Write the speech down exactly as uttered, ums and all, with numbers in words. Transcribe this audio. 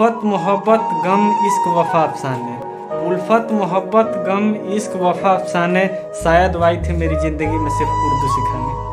उल्फत मोहब्बत गम इश्क वफा अफसाने, उल्फत मोहब्बत गम इश्क वफा अफसाने, शायद वो आई थी मेरी ज़िंदगी में सिर्फ उर्दू सिखाने।